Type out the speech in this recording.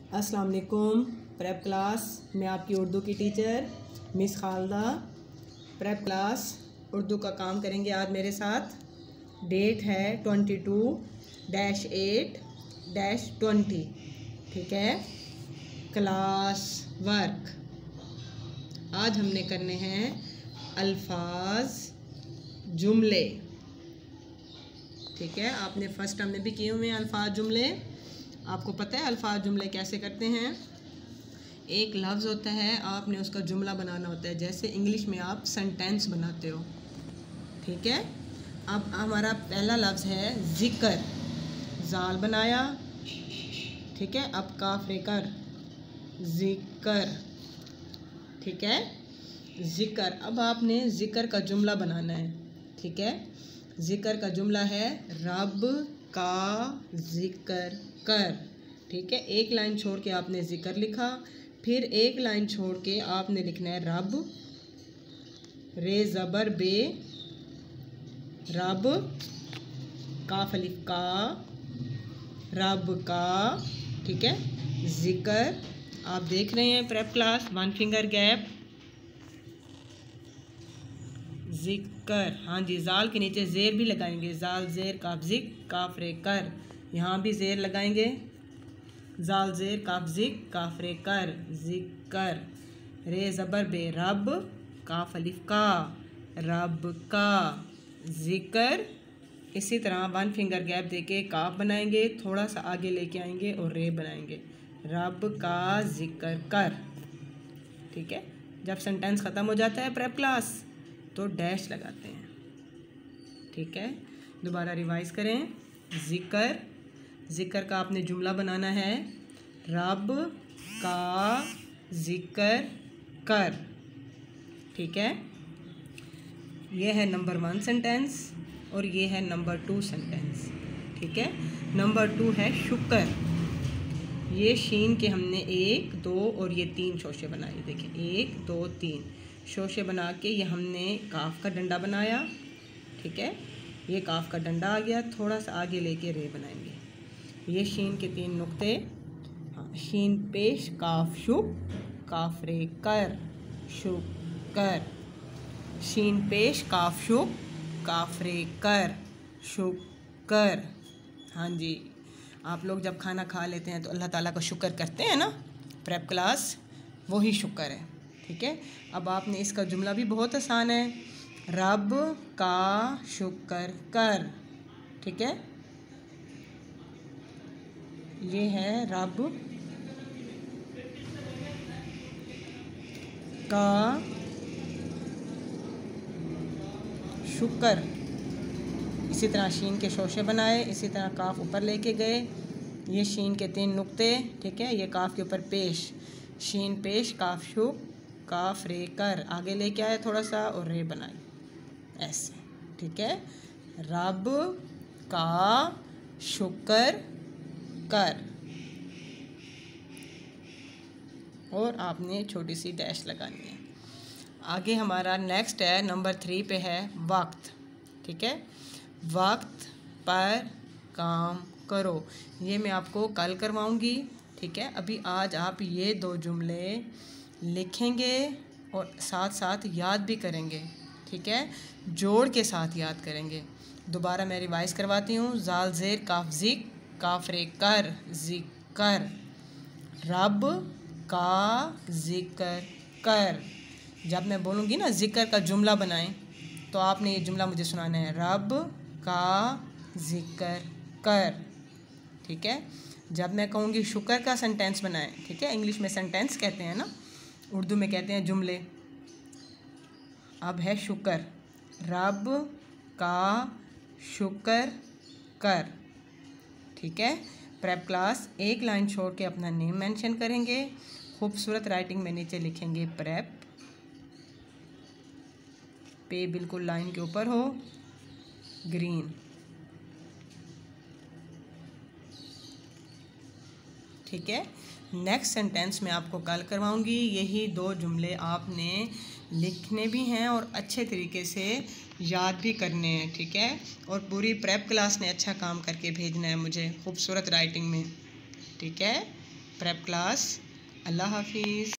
अस्सलाम वालेकुम। Prep class में आपकी उर्दू की teacher miss Khalida. Prep class Urdu का काम करेंगे आज मेरे साथ। डेट है 22-8-20। ठीक है। क्लास वर्क आज हमने करने हैं अल्फाज जुमले। ठीक है, आपने फर्स्ट टर्म में भी किए हुए हैं अल्फाज जुमले। आपको पता है अल्फाज जुमले कैसे करते हैं। एक लफ्ज़ होता है, आपने उसका जुमला बनाना होता है, जैसे इंग्लिश में आप सेंटेंस बनाते हो। ठीक है, अब हमारा पहला लफ्ज़ है ज़िक्र। जाल बनाया। ठीक है, अब काफ लेकर ज़िक्र। ठीक है, ज़िक्र। अब आपने ज़िक्र का जुमला बनाना है। ठीक है, ज़िक्र का जुमला है रब का ज़िक्र कर। ठीक है, एक लाइन छोड़ के आपने ज़िक्र लिखा, फिर एक लाइन छोड़ के आपने लिखना है रब, रे ज़बर बे, रब, काफ अलिफ का, रब का। ठीक है, ज़िक्र। आप देख रहे हैं prep class, one finger gap, ज़िक्र। हाँ जी, जाल के नीचे ज़ेर भी लगाएंगे, जाल ज़ेर काफ ज़िक काफ रे कर। यहाँ भी ज़ेर लगाएंगे, जाल ज़ेर काफ ज़िक काफ रे कर, ज़िक्र। रे ज़बर बे रब, काफ अलिफ का, रब का, ज़िक्र। इसी तरह वन फिंगर गैप देके काफ बनाएंगे, थोड़ा सा आगे लेके आएंगे और रे बनाएंगे, रब का ज़िक्र कर। ठीक है, जब सेंटेंस ख़त्म हो जाता है प्रेप क्लास तो डैश लगाते हैं। ठीक है, दोबारा रिवाइज करें। ज़िक्र, ज़िक्र का आपने जुमला बनाना है रब का ज़िक्र कर। ठीक है, ये है नंबर 1 सेंटेंस और ये है नंबर 2 सेंटेंस। ठीक है, नंबर 2 है शुक्र। ये शीन के हमने 1, 2 और ये 3 शोशे बनाए। देखिए 1, 2, 3 शोशे बना के ये हमने काफ का डंडा बनाया। ठीक है, ये काफ का डंडा आ गया, थोड़ा सा आगे लेके रे बनाएंगे। ये शीन के 3 नुक्ते, हाँ, शीन पेश काफ शुक, काफ रे कर, शुक्र। शीन पेश काफ शुक, काफ रे कर, शुक्र। हाँ जी, आप लोग जब खाना खा लेते हैं तो अल्लाह ताला का शुक्र करते हैं ना, प्रेप क्लास वही शुक्र है। ठीक है, अब आपने इसका जुमला भी बहुत आसान है, रब का शुक्र कर। ठीक है, ये है रब का शुक्र। इसी तरह शीन के शोशे बनाए, इसी तरह काफ ऊपर लेके गए, ये शीन के 3 नुक्ते। ठीक है, ये काफ के ऊपर पेश, शीन पेश काफ शुक काफ रे कर, आगे लेके आए थोड़ा सा और रे बनाई ऐसे। ठीक है, रब का शुक्र कर, और आपने छोटी सी डैश लगानी है। आगे हमारा नेक्स्ट है नंबर 3 पे है वक्त। ठीक है, वक्त पर काम करो, ये मैं आपको कल करवाऊंगी। ठीक है, अभी आज आप ये 2 जुमले लिखेंगे और साथ साथ याद भी करेंगे। ठीक है, जोड़ के साथ याद करेंगे। दोबारा मैं रिवाइज करवाती हूँ। जाल ज़ेर काफ ज़िक काफ रे कर, ज़िक्र। रब का ज़िक्र कर। जब मैं बोलूँगी ना ज़िक्र का जुमला बनाएं, तो आपने ये जुमला मुझे सुनाना है, रब का ज़िक्र कर। ठीक है, जब मैं कहूँगी शुक्र का सेंटेंस बनाएं, ठीक है, इंग्लिश में सेंटेंस कहते हैं ना, उर्दू में कहते हैं जुमले। अब है शुक्र, रब का शुक्र कर। ठीक है, प्रेप क्लास एक लाइन छोड़ के अपना नेम मेंशन करेंगे, खूबसूरत राइटिंग में नीचे लिखेंगे प्रेप, पे बिल्कुल लाइन के ऊपर हो, ग्रीन। ठीक है, नेक्स्ट सेंटेंस मैं आपको कल करवाऊंगी। यही 2 जुमले आपने लिखने भी हैं और अच्छे तरीके से याद भी करने हैं। ठीक है, और पूरी प्रेप क्लास ने अच्छा काम करके भेजना है मुझे खूबसूरत राइटिंग में। ठीक है, प्रेप क्लास। अल्लाह हाफिज़।